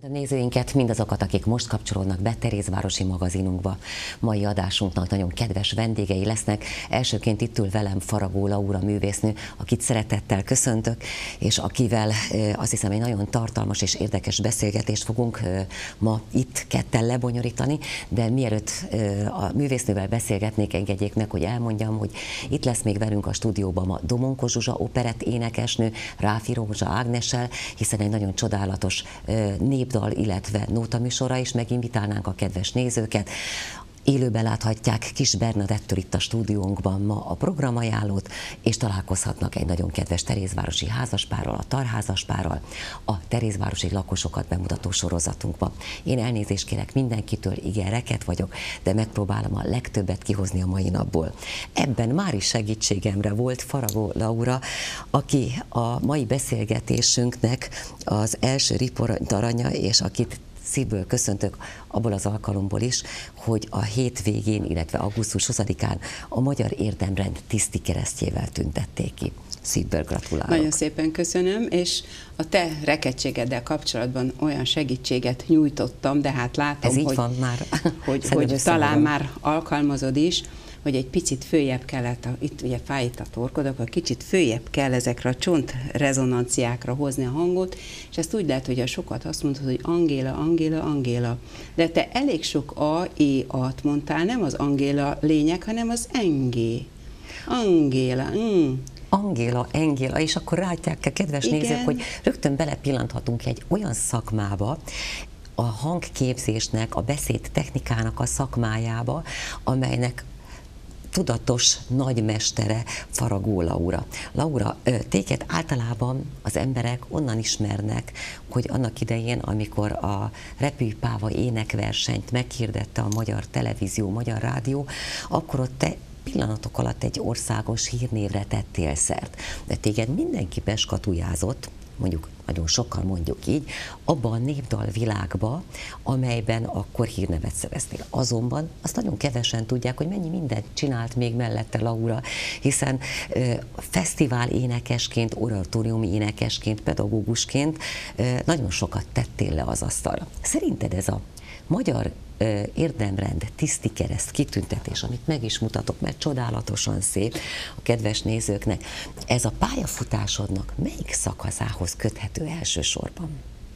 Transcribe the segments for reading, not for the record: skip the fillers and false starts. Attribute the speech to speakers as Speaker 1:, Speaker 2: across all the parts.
Speaker 1: A nézőinket, mindazokat, akik most kapcsolódnak be Terézvárosi magazinunkba. Mai adásunknak nagyon kedves vendégei lesznek. Elsőként itt ül velem Faragó Laura művésznő, akit szeretettel köszöntök, és akivel azt hiszem egy nagyon tartalmas és érdekes beszélgetést fogunk ma itt ketten lebonyolítani, de mielőtt a művésznővel beszélgetnék, engedjék meg, hogy elmondjam, hogy itt lesz még velünk a stúdióban ma Domonkos Zsuzsa operett énekesnő, Ráfi Rózsa Ágnessel, hiszen egy nagyon csodálatos népdal, illetve nótaműsorra is meginvitálnánk a kedves nézőket. Élőben láthatják Kis Bernadettől itt a stúdiónkban ma a programajánlót, és találkozhatnak egy nagyon kedves terézvárosi házaspárral, a Tarházaspárral, a terézvárosi lakosokat bemutató sorozatunkban. Én elnézést kérek mindenkitől, igen, reket vagyok, de megpróbálom a legtöbbet kihozni a mai napból. Ebben már is segítségemre volt Faragó Laura, aki a mai beszélgetésünknek az első riportaranya, és akit szívből köszöntök abból az alkalomból is, hogy a hétvégén, illetve augusztus 20-án a Magyar Érdemrend tiszti keresztjével tüntették ki. Szívből gratulálok.
Speaker 2: Nagyon szépen köszönöm, és a te rekedtségeddel kapcsolatban olyan segítséget nyújtottam, de hát látom,
Speaker 1: ez így van már.
Speaker 2: hogy talán már alkalmazod is, hogy egy picit följebb kellett, itt ugye fáj itt a torkodok, a kicsit följebb kell ezekre a csontrezonanciákra hozni a hangot, és ezt úgy lehet, hogy a sokat azt mondod, hogy Angéla, Angéla, Angéla. De te elég sok A-E-at mondtál, nem az Angéla lényeg, hanem az engé. Angéla,
Speaker 1: Angéla, Engéla, és akkor látják, kedves nézők, hogy rögtön belepillanthatunk egy olyan szakmába, a hangképzésnek, a beszéd technikának a szakmájába, amelynek tudatos nagymestere Faragó Laura. Laura, téged általában az emberek onnan ismernek, hogy annak idején, amikor a Repülj-Páva énekversenyt meghirdette a Magyar Televízió, Magyar Rádió, akkor ott te pillanatok alatt egy országos hírnévre tettél szert. De téged mindenki beskatujázott, mondjuk nagyon sokan mondjuk így, abban a népdal világba, amelyben akkor hírnevet szereztél. Azonban azt nagyon kevesen tudják, hogy mennyi mindent csinált még mellette Laura, hiszen fesztivál énekesként, oratóriumi énekesként, pedagógusként nagyon sokat tettél le az asztalra. Szerinted ez a Magyar Érdemrend tiszti kereszt kitüntetés, amit meg is mutatok, mert csodálatosan szép a kedves nézőknek, ez a pályafutásodnak melyik szakaszához köthető elsősorban?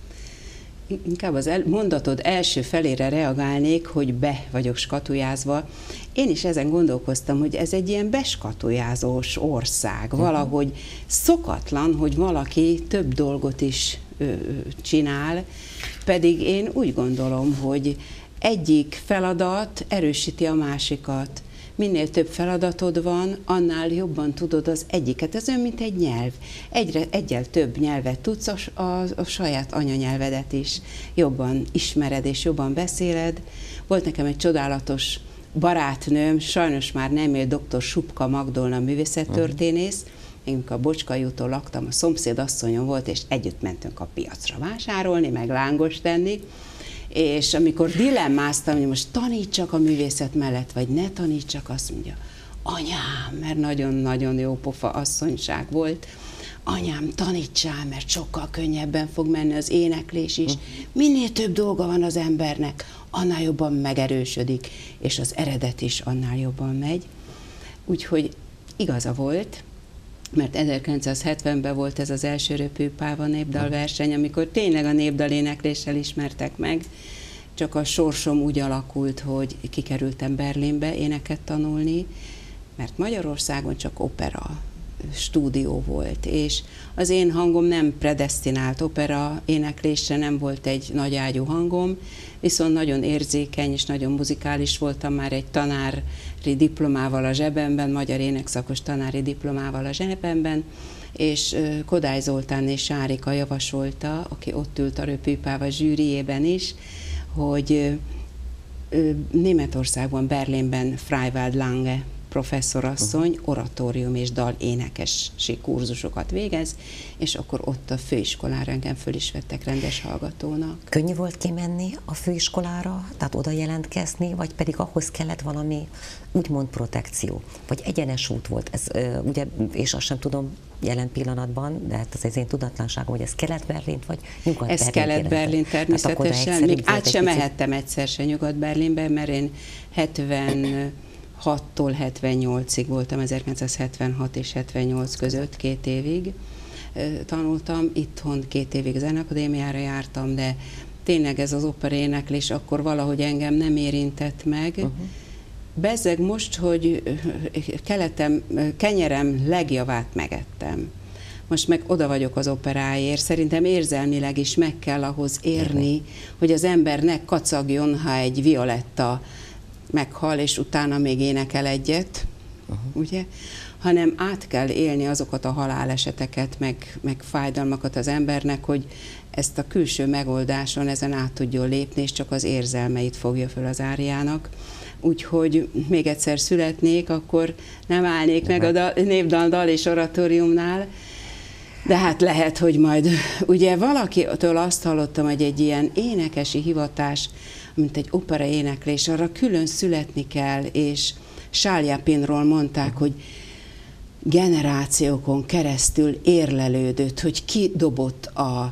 Speaker 2: Inkább az mondatod első felére reagálnék, hogy be vagyok skatujázva. Én is ezen gondolkoztam, hogy ez egy ilyen beskatujázós ország. Valahogy szokatlan, hogy valaki több dolgot is csinál, pedig én úgy gondolom, hogy egyik feladat erősíti a másikat. Minél több feladatod van, annál jobban tudod az egyiket. Ez olyan, mint egy nyelv. Egyel több nyelvet tudsz, a saját anyanyelvedet is jobban ismered és jobban beszéled. Volt nekem egy csodálatos barátnőm, sajnos már nem él, dr. Supka Magdolna művészettörténész. Én a Bocskai úton laktam, a szomszéd asszonyom volt, és együtt mentünk a piacra vásárolni, meg lángos tenni. És amikor dilemmáztam, hogy most tanítsak a művészet mellett, vagy ne tanítsak, azt mondja, anyám, mert nagyon-nagyon jó pofa asszonyság volt, anyám, tanítsál, mert sokkal könnyebben fog menni az éneklés is. Minél több dolga van az embernek, annál jobban megerősödik, és az eredet is annál jobban megy. Úgyhogy igaza volt, mert 1970-ben volt ez az első Repülj-Páva népdalverseny, amikor tényleg a népdalénekléssel ismertek meg, csak a sorsom úgy alakult, hogy kikerültem Berlinbe éneket tanulni, mert Magyarországon csak opera stúdió volt, és az én hangom nem predesztinált opera éneklésre, nem volt egy nagyágyú hangom, viszont nagyon érzékeny és nagyon muzikális voltam, már egy tanári diplomával a zsebemben, magyar énekszakos tanári diplomával a zsebemben, és Kodály Zoltán és Sárika javasolta, aki ott ült a Repülj-Páva zsűriében is, hogy Németországban, Berlinben Freiwald Lange professzorasszony oratórium és dal énekesi kurzusokat végez, és akkor ott a főiskolára engem föl is vettek rendes hallgatónak.
Speaker 1: Könnyű volt kimenni a főiskolára, tehát oda jelentkezni, vagy pedig ahhoz kellett valami úgymond protekció, vagy egyenes út volt? Ez ugye, és azt sem tudom jelen pillanatban, de hát ez az én tudatlanságom, hogy ez Kelet-Berlin vagy Nyugat-Berlin?
Speaker 2: Ez Kelet-Berlin természetesen, még át sem mehettem egyszer se Nyugat-Berlinbe, mert én 76-tól 78-ig voltam, 1976 és 78 között 2 évig tanultam, itthon 2 évig Zeneakadémiára jártam, de tényleg ez az operaéneklés akkor valahogy engem nem érintett meg. Bezzeg most, hogy kenyerem legjavát megettem. Most meg oda vagyok az operáért. Szerintem érzelmileg is meg kell ahhoz érni, hogy az ember ne kacagjon, ha egy Violetta meghal, és utána még énekel egyet, ugye? Hanem át kell élni azokat a haláleseteket, meg fájdalmakat az embernek, hogy ezt a külső megoldáson ezen át tudjon lépni, és csak az érzelmeit fogja föl az áriának. Úgyhogy még egyszer születnék, akkor nem állnék meg a népdal és oratóriumnál, de hát lehet, hogy majd, ugye valakitől azt hallottam, hogy egy ilyen énekesi hivatás, mint egy opera éneklés, arra külön születni kell, és Sáljapinról mondták, hogy generációkon keresztül érlelődött, hogy kidobott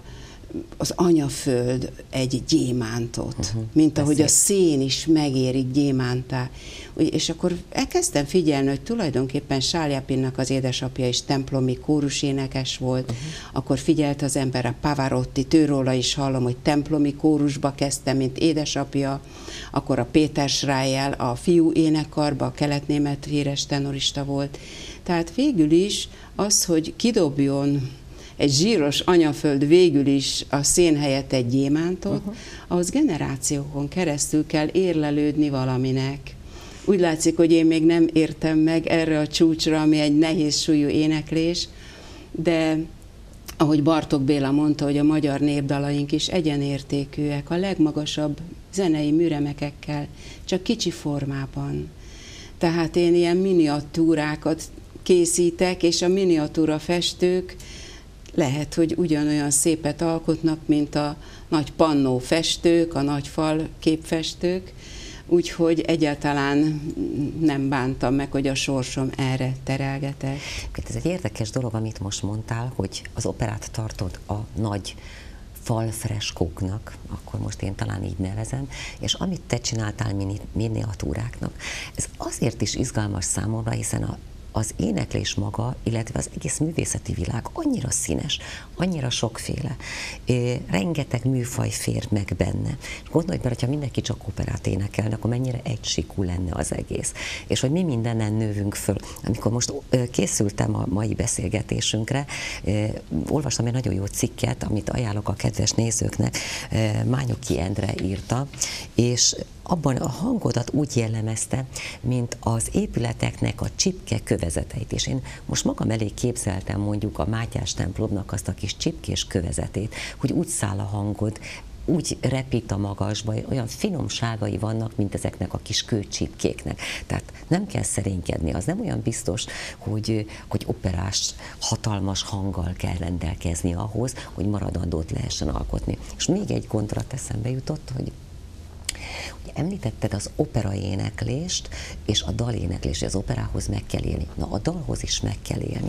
Speaker 2: az anyaföld egy gyémántot, mint ahogy a szén is megérik gyémántá. És akkor elkezdtem figyelni, hogy tulajdonképpen Sáljapinnak az édesapja is templomi kórusénekes volt, akkor figyelt az ember a Pavarotti, tőróla is hallom, hogy templomi kórusba kezdtem, mint édesapja, akkor a Péter Schreier a fiú énekarba, a keletnémet híres tenorista volt. Tehát végül is az, hogy kidobjon egy zsíros anyaföld végül is a szén helyett egy gyémántot, ahhoz generációkon keresztül kell érlelődni valaminek. Úgy látszik, hogy én még nem értem meg erre a csúcsra, ami egy nehéz súlyú éneklés, de ahogy Bartók Béla mondta, hogy a magyar népdalaink is egyenértékűek, a legmagasabb zenei műremekekkel, csak kicsi formában. Tehát én ilyen miniatúrákat készítek, és a miniatúra festők lehet, hogy ugyanolyan szépet alkotnak, mint a nagy pannó festők, a nagy fal képfestők, úgyhogy egyáltalán nem bántam meg, hogy a sorsom erre terelgetett.
Speaker 1: Ez egy érdekes dolog, amit most mondtál, hogy az operát tartod a nagy falfreskóknak, akkor most én talán így nevezem, és amit te csináltál miniatúráknak, ez azért is izgalmas számomra, hiszen az éneklés maga, illetve az egész művészeti világ annyira színes, annyira sokféle, rengeteg műfaj fér meg benne. Gondolj bele, hogyha mindenki csak operát énekelne, akkor mennyire egysíkú lenne az egész. És hogy mi mindenen nővünk föl. Amikor most készültem a mai beszélgetésünkre, olvastam egy nagyon jó cikket, amit ajánlok a kedves nézőknek, Mányoki Endre írta, és abban a hangodat úgy jellemezte, mint az épületeknek a csipke kövezeteit. És én most magam elé képzeltem mondjuk a Mátyás templomnak azt a kis csipkés kövezetét, hogy úgy száll a hangod, úgy repít a magasba, olyan finomságai vannak, mint ezeknek a kis kőcsipkéknek. Tehát nem kell szerénykedni, az nem olyan biztos, hogy operás, hatalmas hanggal kell rendelkezni ahhoz, hogy maradandót lehessen alkotni. És még egy gondrat eszembe jutott, hogy említetted az operaéneklést és a daléneklést, az operához meg kell élni. Na, a dalhoz is meg kell élni.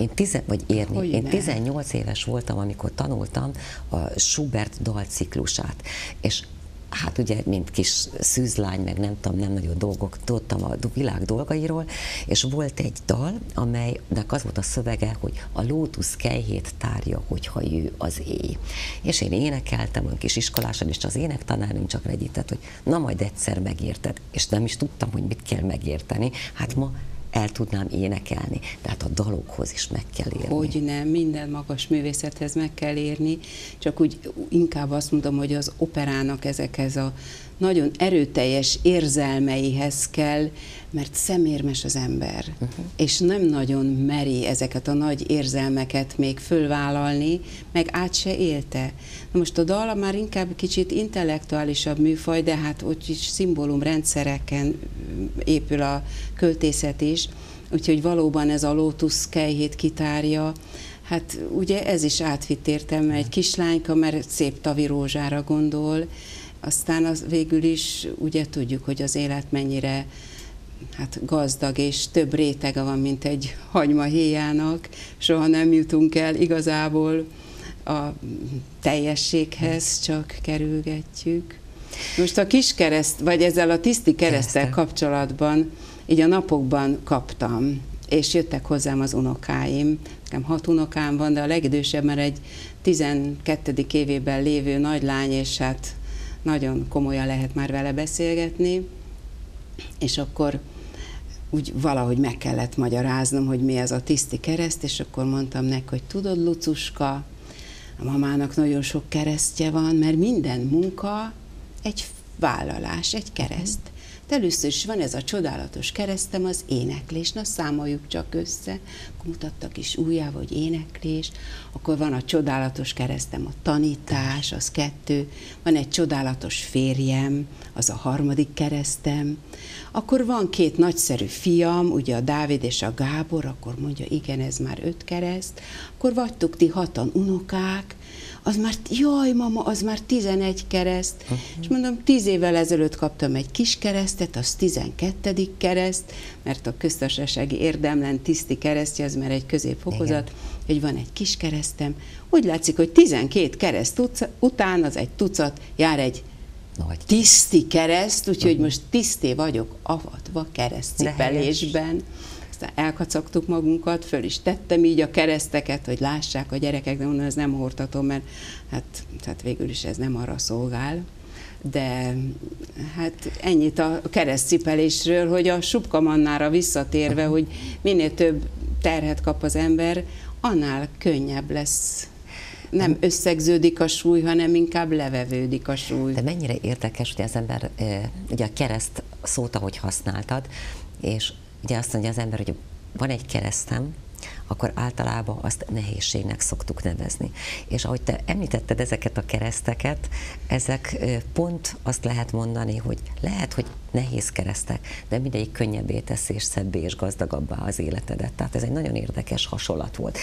Speaker 1: Én 18 éves voltam, amikor tanultam a Schubert dalciklusát, és hát ugye, mint kis szűzlány, meg nem tudom, nem nagyon tudtam a világ dolgairól, és volt egy dal, amelynek az volt a szövege, hogy a lótusz kelyhét tárja, hogyha jő az éj. És én énekeltem, olyan kis iskoláson, és az énektanárnőm csak vegyített, hogy na majd egyszer megérted. És nem is tudtam, hogy mit kell megérteni. Hát ma el tudnám énekelni, tehát a dalokhoz is meg kell érni.
Speaker 2: Hogy nem, minden magas művészethez meg kell érni, csak úgy inkább azt mondom, hogy az operának ezekhez a nagyon erőteljes érzelmeihez kell, mert szemérmes az ember, és nem nagyon meri ezeket a nagy érzelmeket még fölvállalni, meg át se élte. Na most a dal már inkább kicsit intellektuálisabb műfaj, de hát ott is szimbólumrendszereken épül a költészet is, úgyhogy valóban ez a Lótusz kejhét kitárja. Hát ugye ez is átvitt értelme, egy kislányka, mert szép tavirózsára gondol, aztán az végül is ugye tudjuk, hogy az élet mennyire hát gazdag, és több rétege van, mint egy hagymahéjának. Soha nem jutunk el igazából a teljességhez, csak kerülgetjük. Most a kiskereszt, vagy ezzel a tiszti kereszttel kapcsolatban így a napokban kaptam, és jöttek hozzám az unokáim. Nekem 6 unokám van, de a legidősebb már egy 12. évében lévő nagylány, és hát nagyon komolyan lehet már vele beszélgetni, és akkor úgy valahogy meg kellett magyaráznom, hogy mi ez a tiszti kereszt, és akkor mondtam neki, hogy tudod, Lucuska, a mamának nagyon sok keresztje van, mert minden munka egy vállalás, egy kereszt. De először is van ez a csodálatos keresztem, az éneklés, na számoljuk csak össze, akkor mutattak is ujjával, hogy éneklés, akkor van a csodálatos keresztem, a tanítás, az 2, van egy csodálatos férjem, az a 3. keresztem, akkor van 2 nagyszerű fiam, ugye a Dávid és a Gábor, akkor mondja, igen, ez már 5 kereszt, akkor vagytok ti 6-an unokák, az már, jaj mama, az már 11 kereszt, és mondom, 10 évvel ezelőtt kaptam egy kis keresztet, az 12. kereszt, mert a köztársasági érdemlen tiszti keresztje, az már egy középfokozat, hogy van egy kis keresztem. Úgy látszik, hogy 12 kereszt után az egy tucat jár egy tiszti kereszt, úgyhogy most tiszté vagyok avatva keresztcipelésben. Aztán elkacagtuk magunkat, föl is tettem így a kereszteket, hogy lássák a gyerekek, de mondom, ez nem hordhatom, mert hát végül is ez nem arra szolgál. De hát ennyit a keresztcipelésről, hogy a subkamannára visszatérve, hogy minél több terhet kap az ember, annál könnyebb lesz. Nem összegződik a súly, hanem inkább levevődik a súly.
Speaker 1: De mennyire érdekes, hogy az ember, ugye a kereszt szót, ahogy használtad, és ugye azt mondja az ember, hogy van egy keresztem, akkor általában azt nehézségnek szoktuk nevezni. És ahogy te említetted ezeket a kereszteket, ezek pont azt lehet mondani, hogy lehet, hogy nehéz keresztek, de mindegyik könnyebbé teszi, és szebbé és gazdagabbá az életedet. Tehát ez egy nagyon érdekes hasonlat volt.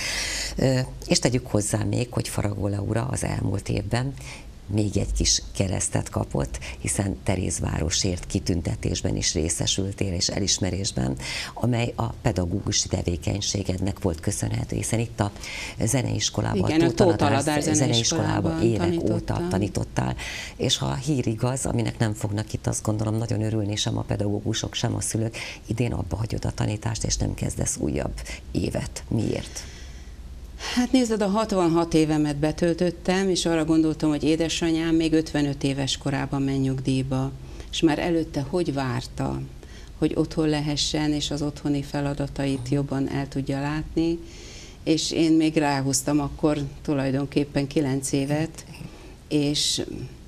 Speaker 1: És tegyük hozzá még, hogy Faragó Laura az elmúlt évben még egy kis keresztet kapott, hiszen Terézvárosért kitüntetésben is részesültél, és elismerésben, amely a pedagógusi tevékenységednek volt köszönhető, hiszen itt a zeneiskolában,
Speaker 2: igen, a Tóth Aladár
Speaker 1: zeneiskolában évek óta tanítottál, és ha a hír igaz, aminek nem fognak itt azt gondolom nagyon örülni sem a pedagógusok, sem a szülők, idén abba hagyod a tanítást, és nem kezdesz újabb évet. Miért?
Speaker 2: Hát nézd, a 66 évemet betöltöttem, és arra gondoltam, hogy édesanyám még 55 éves korában men nyugdíjba, és már előtte hogy várta, hogy otthon lehessen, és az otthoni feladatait jobban el tudja látni, és én még ráhúztam akkor tulajdonképpen 9 évet, és...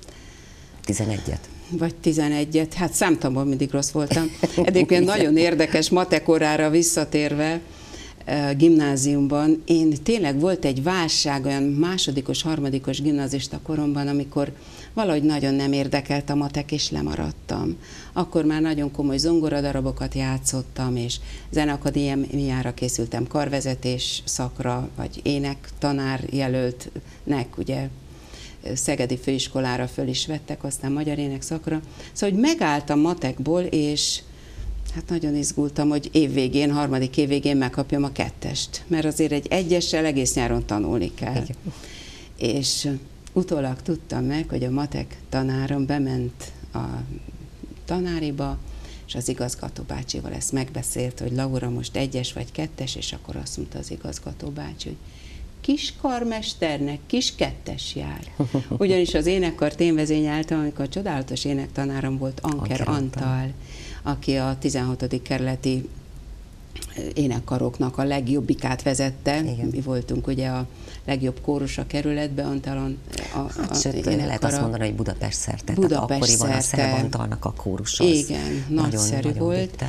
Speaker 1: 11-et?
Speaker 2: Vagy 11-et, hát számtamban mindig rossz voltam. Egyébként nagyon érdekes, matekorára visszatérve, gimnáziumban, én tényleg volt egy válság, olyan másodikos, harmadikos gimnazista koromban, amikor valahogy nagyon nem érdekelt a matek, és lemaradtam. Akkor már nagyon komoly zongoradarabokat játszottam, és zeneakadémiára készültem karvezetés szakra, vagy énektanár jelöltnek, ugye Szegedi Főiskolára föl is vettek, aztán magyar énekszakra. Szóval, hogy megálltam matekból, és hát nagyon izgultam, hogy évvégén, harmadik évvégén megkapjam a 2-est, mert azért egy 1-essel egész nyáron tanulni kell. Igen. És utólag tudtam meg, hogy a matek tanárom bement a tanáriba, és az igazgató bácsival ezt megbeszélt, hogy Laura most 1-es vagy 2-es, és akkor azt mondta az igazgató bácsi, hogy kis karmesternek kis 2-es jár. Ugyanis az énekkart én vezényeltem, amikor csodálatos énektanárom volt, Anker Antal, aki a 16. kerületi énekkaroknak a legjobbikát vezette.
Speaker 1: Igen.
Speaker 2: Mi voltunk ugye a legjobb kórus a kerületben, Antalon
Speaker 1: sőt, lehet azt mondani, hogy Budapest szerte.
Speaker 2: Budapest
Speaker 1: tehát akkoriban
Speaker 2: szerte.
Speaker 1: a Szerb Antalnak a kórus az
Speaker 2: igen, nagyszerű
Speaker 1: nagyon
Speaker 2: volt.
Speaker 1: vitte.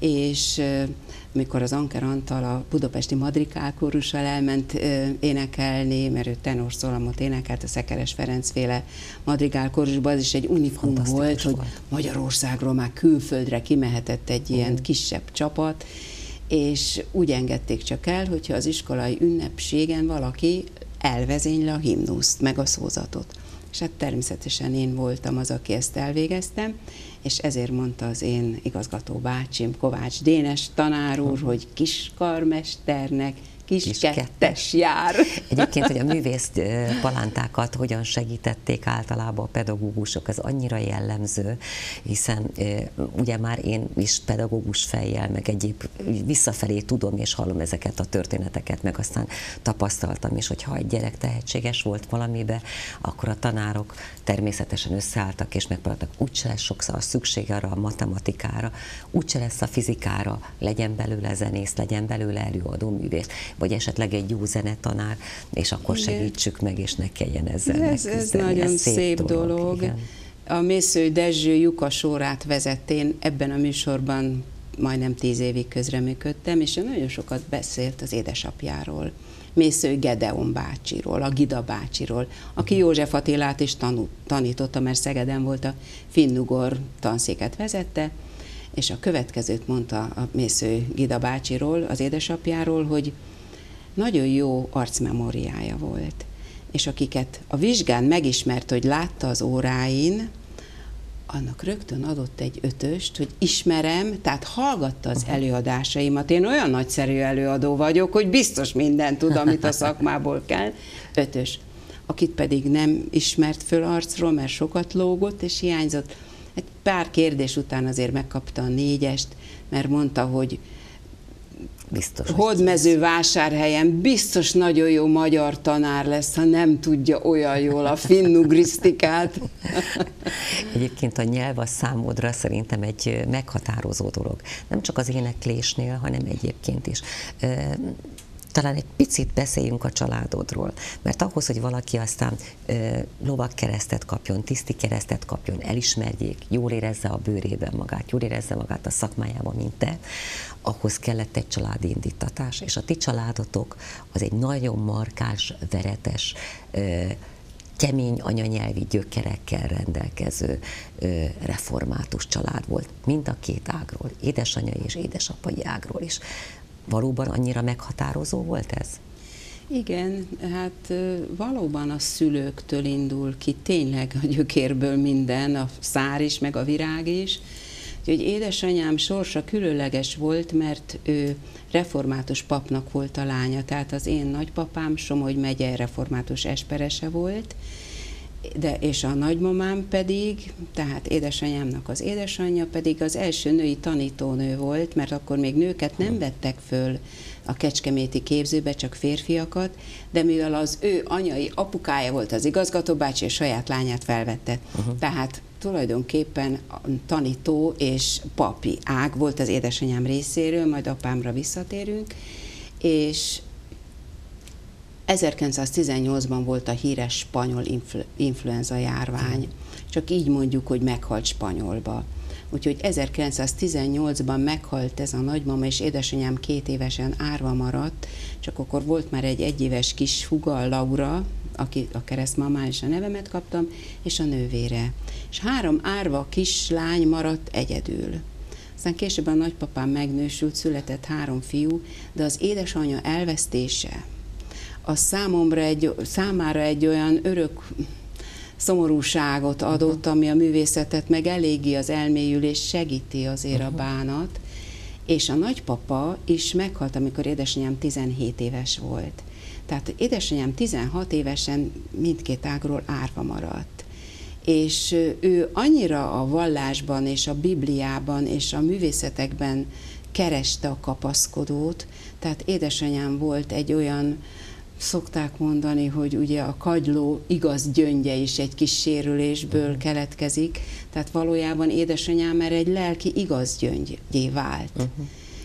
Speaker 2: És mikor az Anker Antal a budapesti Madrikál kórussal elment énekelni, mert ő tenorszólamot énekelt a Szekeres Ferencféle Madrigál kórusban, az is egy unikum volt, hogy Magyarországról már külföldre kimehetett egy ilyen kisebb csapat, és úgy engedték csak el, hogyha az iskolai ünnepségen valaki elvezényli a himnuszt, meg a szózatot. És hát természetesen én voltam az, aki ezt elvégeztem, és ezért mondta az én igazgató bácsim, Kovács Dénes tanár úr, hogy kiskarmesternek kis kettes jár.
Speaker 1: Egyébként, hogy a művész palántákat hogyan segítették általában a pedagógusok, ez annyira jellemző, hiszen ugye már én is pedagógus fejjel, meg egyéb visszafelé tudom és hallom ezeket a történeteket, meg aztán tapasztaltam is, hogy ha egy gyerek tehetséges volt valamibe, akkor a tanárok természetesen összeálltak és megpróbáltak, úgyse lesz sokszor szükség arra a matematikára, úgyse lesz a fizikára, legyen belőle zenész, legyen belőle előadó művész, vagy esetleg egy jó zenetanár, és akkor igen, segítsük meg, és ne kelljen ezzel megküzdeni.
Speaker 2: Ez nagyon szép dolog. A Mészői Dezső lyukasórát vezetén ebben a műsorban majdnem 10 évig közreműködtem, és ő nagyon sokat beszélt az édesapjáról, Mészői Gedeon bácsiról, a Gida bácsiról, aki József Attilát is tanította, mert Szegeden volt, a finnugor tanszéket vezette, és a következőt mondta a Mészői Gida bácsiról, az édesapjáról, hogy nagyon jó arcmemóriája volt, és akiket a vizsgán megismert, hogy látta az óráin, annak rögtön adott egy 5-öst, hogy ismerem, tehát hallgatta az előadásaimat. Én olyan nagyszerű előadó vagyok, hogy biztos mindent tud, amit a szakmából kell. 5-ös. Akit pedig nem ismert föl arcról, mert sokat lógott és hiányzott. Egy pár kérdés után azért megkapta a 4-est, mert mondta, hogy Hódmezővásárhelyen biztos nagyon jó magyar tanár lesz, ha nem tudja olyan jól a finnugrisztikát.
Speaker 1: Egyébként a nyelv a számodra szerintem egy meghatározó dolog. Nem csak az éneklésnél, hanem egyébként is. Talán egy picit beszéljünk a családodról, mert ahhoz, hogy valaki aztán lovagkeresztet kapjon, tiszti keresztet kapjon, elismerjék, jól érezze a bőrében magát, jól érezze magát a szakmájában, mint te, ahhoz kellett egy családi indítatás, és a ti családotok az egy nagyon markáns, veretes, kemény anyanyelvi gyökerekkel rendelkező református család volt, mind a két ágról, édesanyai és édesapai ágról is. Valóban annyira meghatározó volt ez?
Speaker 2: Igen, hát valóban a szülőktől indul ki tényleg a gyökérből minden, a szár is, meg a virág is. Úgyhogy édesanyám sorsa különleges volt, mert ő református papnak volt a lánya, tehát az én nagypapám Somogy megye református esperese volt, és a nagymamám pedig, tehát édesanyámnak az édesanyja pedig az első női tanítónő volt, mert akkor még nőket nem vettek föl a kecskeméti képzőbe, csak férfiakat, de mivel az ő anyai apukája volt az igazgatóbácsi, és saját lányát felvette. Tehát tulajdonképpen tanító és papi ág volt az édesanyám részéről, majd apámra visszatérünk, és 1918-ban volt a híres spanyol influenza járvány, csak így mondjuk, hogy meghalt spanyolba. Úgyhogy 1918-ban meghalt ez a nagymama, és édesanyám 2 évesen árva maradt, csak akkor volt már egy 1 éves kis húga, a Laura, aki a keresztmamán is a nevemet kaptam, és a nővére. És 3 árva kislány maradt egyedül. Aztán később a nagypapám megnősült, született 3 fiú, de az édesanyja elvesztése, az számára egy olyan örök szomorúságot adott, ami a művészetet meg eléggé az elmélyülés segíti azért a bánat, és a nagypapa is meghalt, amikor édesanyám 17 éves volt. Tehát édesanyám 16 évesen mindkét ágról árva maradt. És ő annyira a vallásban és a Bibliában és a művészetekben kereste a kapaszkodót, tehát édesanyám volt egy olyan, szokták mondani, hogy ugye a kagyló igaz gyöngye is egy kis sérülésből keletkezik, tehát valójában édesanyám már egy lelki igaz gyöngyé vált.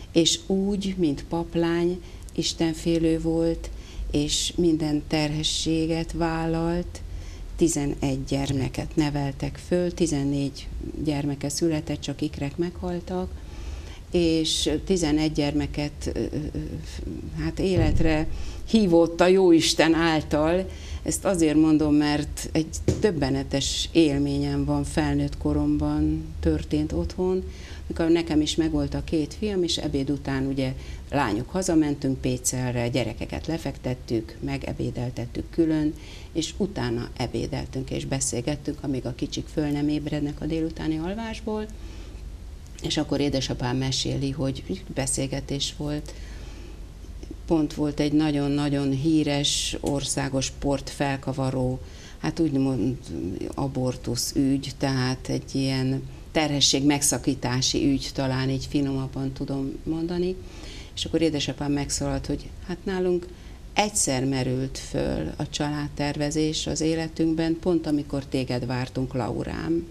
Speaker 2: és úgy, mint paplány, istenfélő volt, és minden terhességet vállalt, 11 gyermeket neveltek föl, 14 gyermeke született, csak ikrek meghaltak, és 11 gyermeket hát életre hívott a Jóisten által. Ezt azért mondom, mert egy döbbenetes élményem van, felnőtt koromban történt otthon, amikor nekem is megvolt a 2 fiam, és ebéd után ugye lányok hazamentünk Pécelre, gyerekeket lefektettük, megebédeltettük külön, és utána ebédeltünk és beszélgettünk, amíg a kicsik föl nem ébrednek a délutáni alvásból, és akkor édesapám meséli, hogy beszélgetés volt. Pont volt egy nagyon-nagyon híres országos sportfelkavaró, hát úgymond abortusz ügy, tehát egy ilyen terhesség megszakítási ügy, talán így finomabban tudom mondani. És akkor édesapám megszólalt, hogy hát nálunk egyszer merült föl a családtervezés az életünkben, pont amikor téged vártunk, Laurám.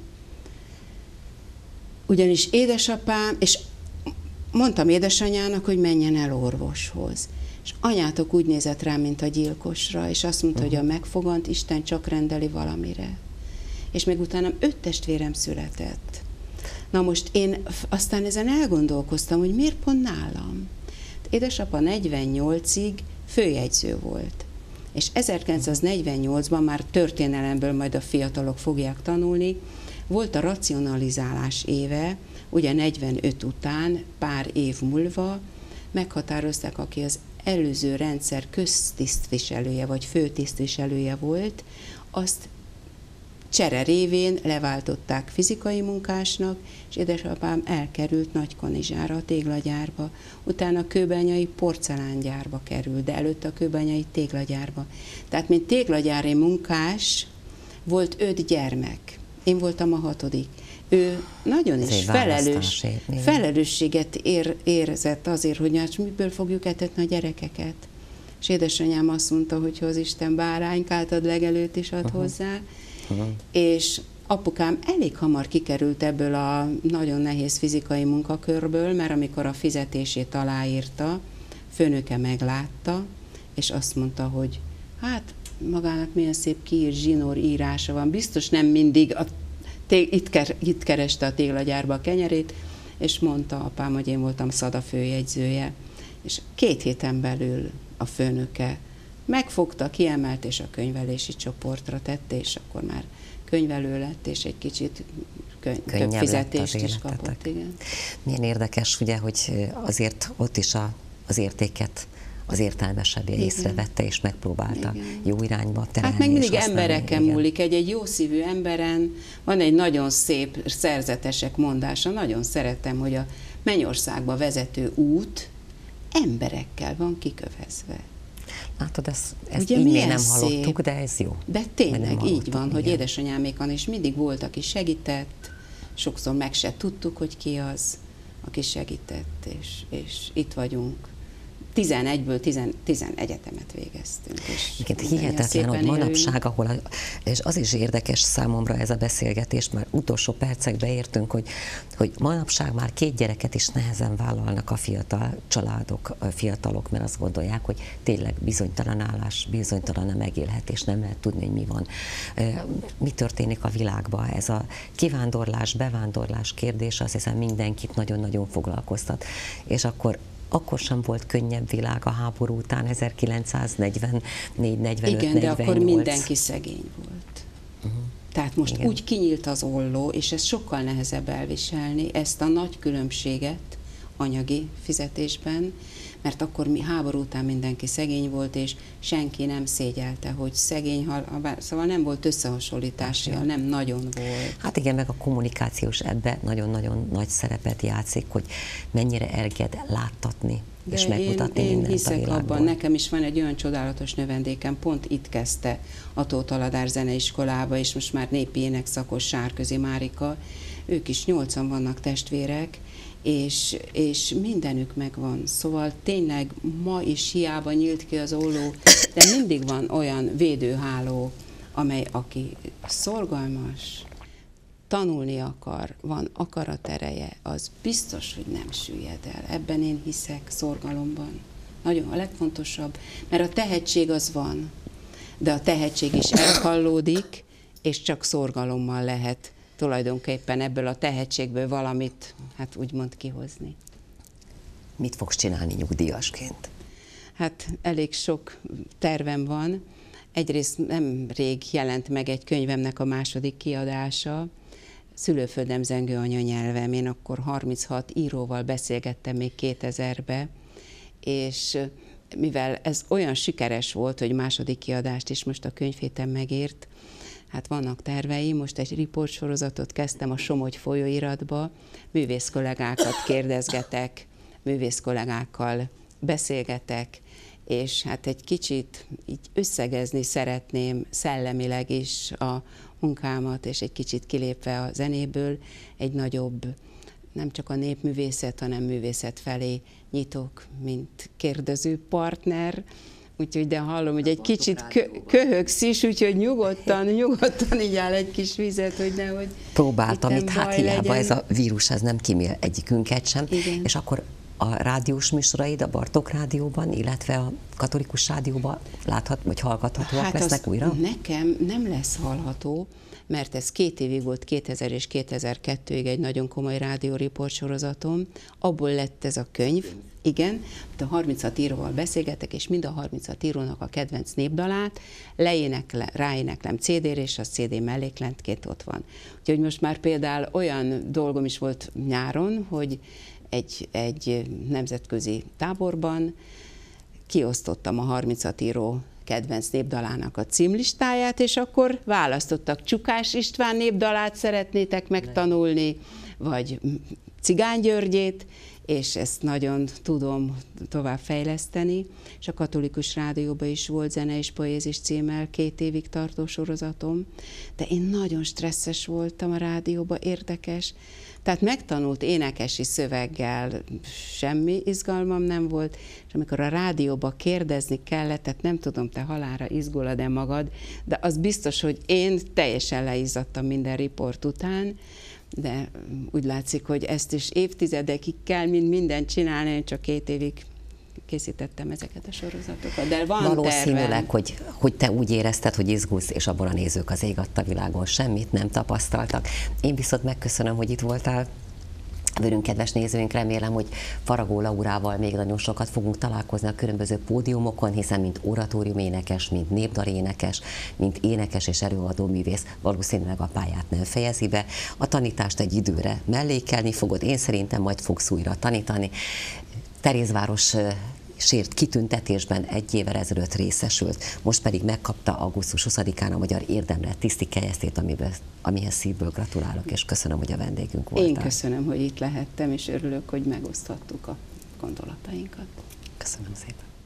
Speaker 2: Ugyanis édesapám, és mondtam édesanyának, hogy menjen el orvoshoz. És anyátok úgy nézett rám, mint a gyilkosra, és azt mondta, hogy a megfogant Isten csak rendeli valamire. És még utána 5 testvérem született. Na most én aztán ezen elgondolkoztam, hogy miért pont nálam. Édesapa 48-ig főjegyző volt. És 1948-ban már történelemből majd a fiatalok fogják tanulni, volt a racionalizálás éve, ugye 45 után, pár év múlva meghatározták, aki az előző rendszer köztisztviselője vagy főtisztviselője volt, azt csere révén leváltották fizikai munkásnak, és édesapám elkerült Nagykanizsára, a téglagyárba. Utána a kőbányai porcelángyárba került, de előtte a kőbányai téglagyárba. Tehát, mint téglagyári munkás, volt 5 gyermek. Én voltam a 6. Ő nagyon is felelősséget érzett azért, hogy hát miből fogjuk etetni a gyerekeket. És édesanyám azt mondta, hogy ha az Isten báránykát ad, legelőt is ad hozzá. És apukám elég hamar kikerült ebből a nagyon nehéz fizikai munkakörből, mert amikor a fizetését aláírta, főnöke meglátta, és azt mondta, hogy hát magának milyen szép kiírt zsinór írása van, biztos nem mindig itt kereste a téglagyárba a kenyerét, és mondta apám, hogy én voltam Szada főjegyzője, és 2 héten belül a főnöke megfogta, kiemelt, és a könyvelési csoportra tette, és akkor már könyvelő lett, és egy kicsit több fizetést is kapott. Igen.
Speaker 1: Milyen érdekes, ugye, hogy azért ott is az értéket az értelmesebbje észrevette, és megpróbálta jó irányba terelni.
Speaker 2: Hát meg mindig embereken múlik, egy jó szívű emberen. Van egy nagyon szép szerzetesek mondása, nagyon szeretem, hogy a Mennyországba vezető út emberekkel van kikövezve.
Speaker 1: Látod, ezt így még nem hallottuk, de ez jó.
Speaker 2: De tényleg így van, hogy édesanyámékon is mindig volt, aki segített, sokszor meg se tudtuk, hogy ki az, aki segített, és itt vagyunk. 11-ből 10 egyetemet végeztünk.
Speaker 1: Igen, hihetetlen, hogy manapság, és az is érdekes számomra ez a beszélgetés, már utolsó percekbe értünk, hogy manapság már 2 gyereket is nehezen vállalnak a fiatal családok, a fiatalok, mert azt gondolják, hogy tényleg bizonytalan állás, bizonytalan a megélhetés, nem lehet tudni, hogy mi van. Mi történik a világban? Ez a kivándorlás, bevándorlás kérdés, azt hiszem mindenkit nagyon-nagyon foglalkoztat. És akkor sem volt könnyebb világ a háború után, 1944, 45,
Speaker 2: igen,
Speaker 1: 48.
Speaker 2: de akkor mindenki szegény volt. Tehát most igen. Úgy kinyílt az olló, és ez sokkal nehezebb elviselni, ezt a nagy különbséget anyagi fizetésben, mert akkor háború után mindenki szegény volt, és senki nem szégyelte, hogy szegény, szóval nem volt összehasonlítása, nem nagyon volt.
Speaker 1: Hát igen, meg a kommunikációs ebbe nagyon-nagyon nagy szerepet játszik, hogy mennyire erged láttatni és megmutatni mindent a világból. Én hiszek abban,
Speaker 2: nekem is van egy olyan csodálatos növendékem, pont itt kezdte a Tóth Aladár Zeneiskolába, és most már népi énekszakos Sárközi Márika, ők is 8-an vannak testvérek, és mindenük megvan. Szóval tényleg ma is hiába nyílt ki az olló, de mindig van olyan védőháló, amely aki szorgalmas, tanulni akar, van akaratereje, az biztos, hogy nem süllyed el. Ebben én hiszek, szorgalomban. Nagyon a legfontosabb, mert a tehetség az van, de a tehetség is elkallódik, és csak szorgalommal lehet tulajdonképpen ebből a tehetségből valamit, hát úgymond kihozni.
Speaker 1: Mit fogsz csinálni nyugdíjasként?
Speaker 2: Hát elég sok tervem van. Egyrészt nemrég jelent meg egy könyvemnek a második kiadása, Szülőföldem zengő anyanyelvem. Én akkor 36 íróval beszélgettem még 2000-ben, és mivel ez olyan sikeres volt, hogy második kiadást is most a könyvhéten megírt, hát vannak terveim, most egy riportsorozatot kezdtem a Somogy folyóiratba, művész kollégákat kérdezgetek, művész kollégákkal beszélgetek, és hát egy kicsit így összegezni szeretném szellemileg is a munkámat, és egy kicsit kilépve a zenéből egy nagyobb, nem csak a népművészet, hanem művészet felé nyitok, mint kérdező partner. Úgyhogy de hallom, hogy egy kicsit köhögsz is, úgyhogy nyugodtan így áll egy kis vizet, hogy nehogy
Speaker 1: próbáltam itt, hát hiába ez a vírus, ez nem kímél egyikünket sem.
Speaker 2: Igen.
Speaker 1: És akkor a rádiós műsoraid a Bartók Rádióban, illetve a Katolikus Rádióban vagy hallgathatóak
Speaker 2: hát
Speaker 1: lesznek újra?
Speaker 2: Nekem nem lesz hallható, mert ez 2 évig volt, 2000 és 2002-ig egy nagyon komoly rádióriport sorozatom, abból lett ez a könyv, igen, de 36 íróval beszélgetek, és mind a 36 írónak a kedvenc népdalát ráéneklem CD-re, és a CD mellékletként ott van. Úgyhogy most már például olyan dolgom is volt nyáron, hogy egy nemzetközi táborban kiosztottam a 36 író kedvenc népdalának a címlistáját, és akkor választottak, Csukás István népdalát szeretnétek megtanulni, vagy Cigány Györgyét, és ezt nagyon tudom tovább fejleszteni, és a Katolikus Rádióban is volt Zene és Poézis címmel 2 évig tartó sorozatom, de én nagyon stresszes voltam a rádióban, érdekes, tehát megtanult énekesi szöveggel semmi izgalmam nem volt, és amikor a rádióba kérdezni kellett, tehát nem tudom, te halálra izgulod-e magad, de az biztos, hogy én teljesen leizzadtam minden riport után, de úgy látszik, hogy ezt is évtizedekig kell mindent csinálni, én csak 2 évig készítettem ezeket a sorozatokat, de van
Speaker 1: valószínűleg, hogy te úgy érezted, hogy izgulsz, és abban a nézők az ég adta világon semmit nem tapasztaltak. Én viszont megköszönöm, hogy itt voltál. Velünk, kedves nézőink, remélem, hogy Faragó Laurával még nagyon sokat fogunk találkozni a különböző pódiumokon, hiszen mint oratóriuménekes, mint népdalénekes, mint énekes és előadó művész valószínűleg a pályát nem fejezi be. A tanítást egy időre mellékelni fogod, én szerintem majd fogsz újra tanítani. Terézváros sért kitüntetésben 1 évvel ezelőtt részesült, most pedig megkapta augusztus 20-án a Magyar Érdemre tiszti kelyesztét, amihez szívből gratulálok, és köszönöm, hogy a vendégünk voltál.
Speaker 2: Én köszönöm, hogy itt lehettem, és örülök, hogy megoszthattuk a gondolatainkat.
Speaker 1: Köszönöm szépen.